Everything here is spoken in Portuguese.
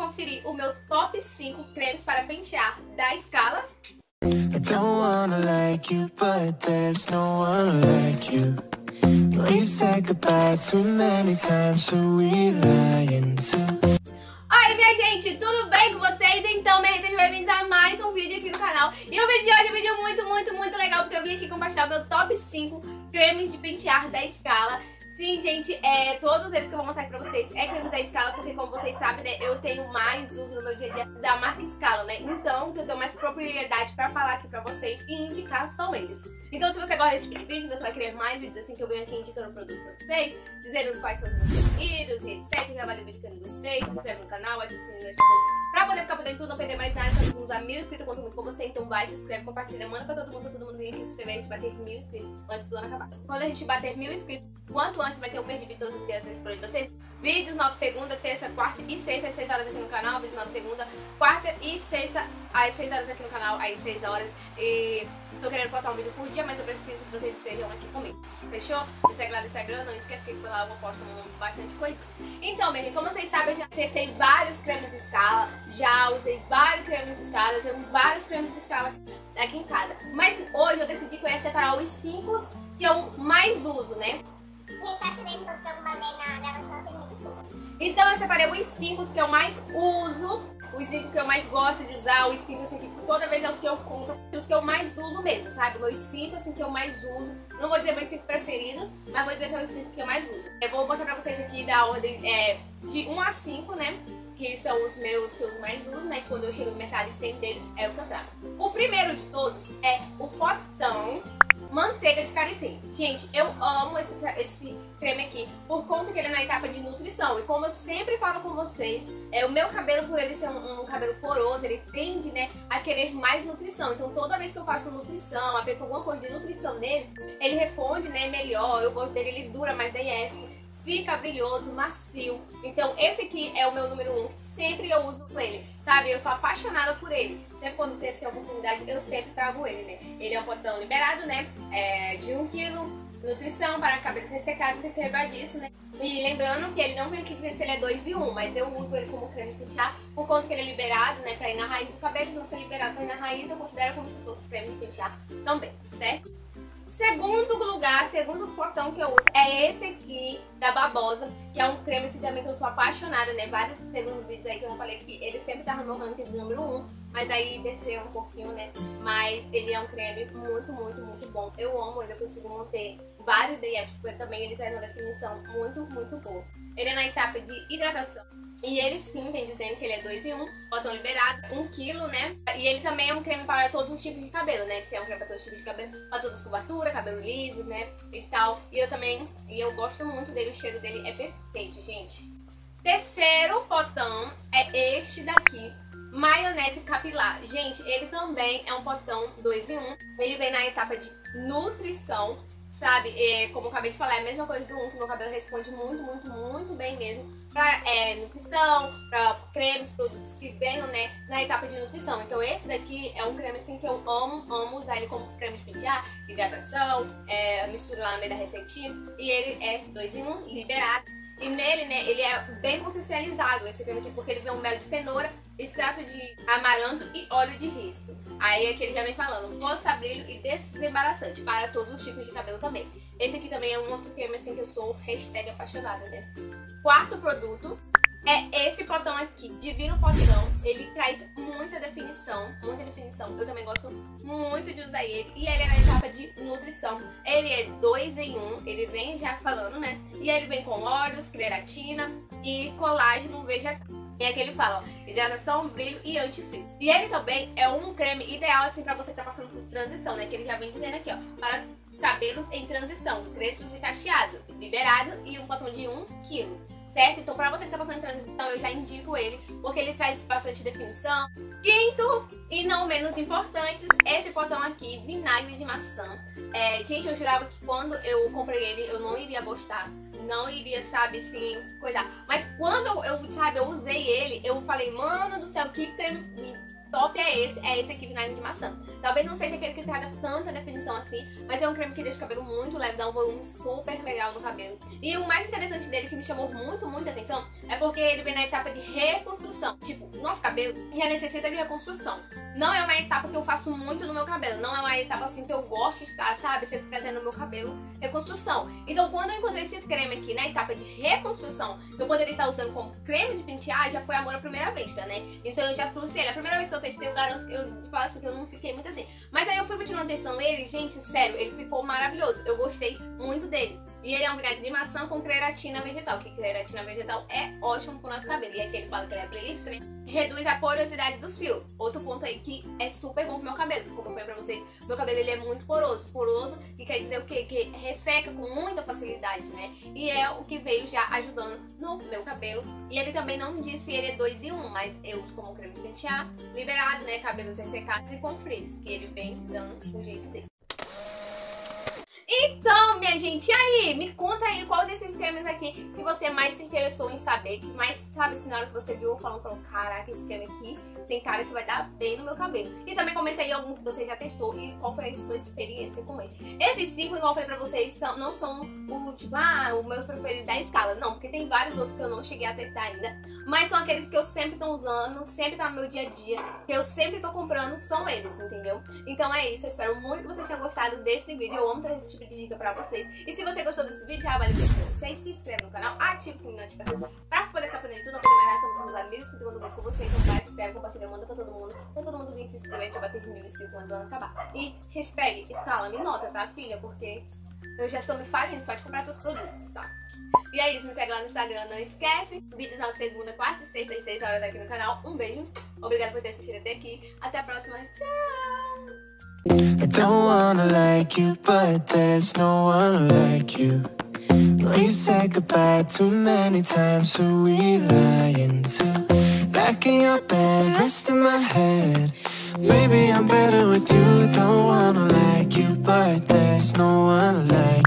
conferir o meu top 5 cremes para pentear da Scala. I don't wanna like you, but there's no one like you. We said goodbye too many times, so we lying too. Oi, minha gente, tudo bem com vocês? Então, sejam bem-vindos a mais um vídeo aqui no canal. E o vídeo de hoje é um vídeo muito legal, porque eu vim aqui compartilhar o meu top 5 cremes de pentear da Scala. Sim, gente, todos eles que eu vou mostrar aqui pra vocês é cremes da Scala, porque como vocês sabem, né, eu tenho mais uso no meu dia a dia da marca Scala, né? Então, eu tenho mais propriedade pra falar aqui pra vocês e indicar são eles. Então, se você gosta desse tipo de vídeo, você vai querer mais vídeos assim que eu venho aqui indicando produtos pra vocês, dizendo quais são os meus preferidos, etc. Já vale o vídeo que eu não gostei, se inscreve no canal, ativa o sininho da notificação pra poder ficar por dentro de tudo, não perder mais nada. Estamos a 1000 inscritos, eu conto muito com você, então vai, se inscreve, compartilha, manda pra todo mundo vir se inscrever, a gente bater 1000 inscritos antes do ano acabar. Quando a gente bater 1000 inscritos, quanto antes vai ter um mês de vídeo todos os dias na escolha de vocês. Vídeos novos segunda, terça, quarta e sexta às 6 horas aqui no canal. Vídeos novos segunda, quarta e sexta às 6 horas aqui no canal, às 6 horas. E tô querendo postar um vídeo por dia, mas eu preciso que vocês estejam aqui comigo. Fechou? Me segue lá no Instagram, não esquece que por lá eu posto bastante coisas. Então, bem, como vocês sabem, eu já testei vários cremes Scala, já usei vários cremes Scala, eu tenho vários cremes Scala aqui em casa. Mas hoje eu decidi que eu ia separar os 5 que eu mais uso, né? Então eu separei os 5 que eu mais uso, os 5 que eu mais gosto de usar, os 5 assim, que toda vez é os que eu compro, os que eu mais uso mesmo, sabe? Os 5 assim, que eu mais uso. Não vou dizer meus 5 preferidos, mas vou dizer que são os 5 que eu mais uso. Eu vou mostrar pra vocês aqui da ordem de 1 a 5, né? Que são os meus que eu mais uso, né? Quando eu chego no mercado e tem deles, é o que eu trago. O primeiro de todos é o potão manteiga de karité. Gente, eu amo esse creme aqui por conta que ele é na etapa de nutrição. E como eu sempre falo com vocês, o meu cabelo, por ele ser um cabelo poroso, ele tende, né, a querer mais nutrição. Então toda vez que eu faço nutrição, aplico alguma coisa de nutrição nele, ele responde, né, melhor. Eu gosto dele, ele dura mais DF. Fica brilhoso, macio. Então esse aqui é o meu número 1, sempre eu uso ele, sabe? Eu sou apaixonada por ele. Sempre quando tem essa oportunidade, eu sempre trago ele, né? Ele é um potão liberado, né? De 1 kg, nutrição para cabelos ressecados e quebradiço, né? E lembrando que ele não vem aqui dizer se ele é 2 em 1, mas eu uso ele como creme de pentear por conta que ele é liberado, né? Pra ir na raiz do cabelo. Então se é liberado pra ir na raiz, eu considero como se fosse creme de pentear também, certo? Segundo lugar, segundo potão que eu uso é esse aqui da Babosa, que é um creme assim, também que eu sou apaixonada, né? Teve uns vídeos aí que eu falei que ele sempre tava no ranking do número 1, mas aí desceu um pouquinho, né? Mas ele é um creme muito bom. Eu amo ele, eu consigo manter vários DFs com ele também, ele traz uma definição muito boa. Ele é na etapa de hidratação. E ele sim vem dizendo que ele é 2 em 1, potão liberado, 1 kg, né? E ele também é um creme para todos os tipos de cabelo, né? Se é um creme para todos os tipos de cabelo, para todas as curvaturas, cabelo liso, né? E tal. E eu gosto muito dele, o cheiro dele é perfeito, gente. Terceiro potão é este daqui, maionese capilar. Gente, ele também é um potão 2 em 1. Ele vem na etapa de nutrição, sabe? Como eu acabei de falar, é a mesma coisa do 1, que meu cabelo responde muito bem mesmo pra nutrição, pra cremes, produtos que venham, né, na etapa de nutrição. Então esse daqui é um creme assim que eu amo usar ele como creme de pentear, hidratação, misturo lá no meio da receitinha. E ele é 2 em 1, liberado. E nele, né, ele é bem potencializado, esse creme aqui, porque ele vem um mel de cenoura, extrato de amaranto e óleo de risco. Aí aqui ele já vem falando, força, brilho e desembaraçante para todos os tipos de cabelo também. Esse aqui também é um outro creme assim que eu sou #apaixonada, né? Quarto produto é esse potão aqui, Divino Potão. Ele traz muita definição. Eu também gosto muito de usar ele. E ele é na etapa de nutrição. Ele é 2 em 1, ele vem já falando, né? E ele vem com óleos, creatina e colágeno vegetal. E aqui ele fala, ó, hidratação, brilho e anti-frizz. E ele também é um creme ideal, assim, pra você que tá passando por transição, né? Que ele já vem dizendo aqui, ó, para cabelos em transição, crespos e cacheado, liberado e um potão de 1 kg. Certo? Então pra você que tá passando em transição, eu já indico ele, porque ele traz bastante definição. Quinto, e não menos importante, esse potão aqui, vinagre de maçã. Gente, eu jurava que quando eu comprei ele, eu não iria gostar. Não iria, sabe, assim, cuidar. Mas quando eu usei ele, eu falei, mano do céu, que creme top é esse aqui, vinagre de maçã. Talvez não seja aquele que traga tanta definição assim, mas é um creme que deixa o cabelo muito leve, dá um volume super legal no cabelo. E o mais interessante dele, que me chamou muita atenção, é porque ele vem na etapa de reconstrução. Tipo, nosso cabelo já necessita de reconstrução. Não é uma etapa que eu faço muito no meu cabelo, não é uma etapa assim que eu gosto de estar, sabe, sempre trazendo no meu cabelo reconstrução. Então quando eu encontrei esse creme aqui na etapa de reconstrução, que eu poderia estar usando como creme de pentear, já foi amor à primeira vista, né? Então eu já trouxe ele. A primeira vez que eu testei, eu garanto que eu falo assim que eu não fiquei muito assim. Mas aí eu fui continuando testando ele, gente, sério, ele ficou maravilhoso. Eu gostei muito dele. E ele é um vinagre de maçã com creatina vegetal, que creatina vegetal é ótimo pro nosso cabelo. E aqui ele fala que ele é glicerina, reduz a porosidade dos fios. Outro ponto aí que é super bom pro meu cabelo, como eu falei pra vocês, meu cabelo ele é muito poroso. Poroso, que quer dizer o quê? Que resseca com muita facilidade, né? E é o que veio já ajudando no meu cabelo. E ele também não disse se ele é 2 em 1, mas eu uso como creme de pentear, liberado, né? Cabelos ressecados e com frizz, que ele vem dando o jeito dele. Então, minha gente, e aí? Me conta aí qual desses cremes aqui que você mais se interessou em saber, que mais, sabe, assim, na hora que você viu falou, caraca, esse creme aqui tem cara que vai dar bem no meu cabelo. E também comenta aí algum que você já testou e qual foi a sua experiência com ele. Esses 5, igual eu falei pra vocês, não são o, tipo, o meu preferido da escala. Não, porque tem vários outros que eu não cheguei a testar ainda. Mas são aqueles que eu sempre tô usando, sempre tá no meu dia a dia, que eu sempre tô comprando, são eles, entendeu? Então é isso, eu espero muito que vocês tenham gostado desse vídeo. Eu amo trazer esse tipo de dica pra vocês. E se você gostou desse vídeo, já vale pra vocês, se inscreve no canal, ativa o sininho de notificações pra poder ficar podendo tudo, não perder mais nada, somos amigos que estão com você. Então vai, se inscreve, compartilha, manda pra todo mundo vir aqui se inscrever, já bater 1000 inscritos antes do ano acabar. E hashtag escala, me nota, tá, filha? Porque eu já estou me falindo só de comprar seus produtos, tá? E é isso, me segue lá no Instagram, não esquece. Vídeos na segunda, quarta e sexta, às 6 horas aqui no canal. Um beijo, obrigada por ter assistido até aqui. Até a próxima, tchau! I don't wanna like you, but there's no one like you. We've said goodbye too many times, who we lying to? Back in your bed, resting my head. Maybe I'm better with you. Don't wanna like you, but there's no one like you.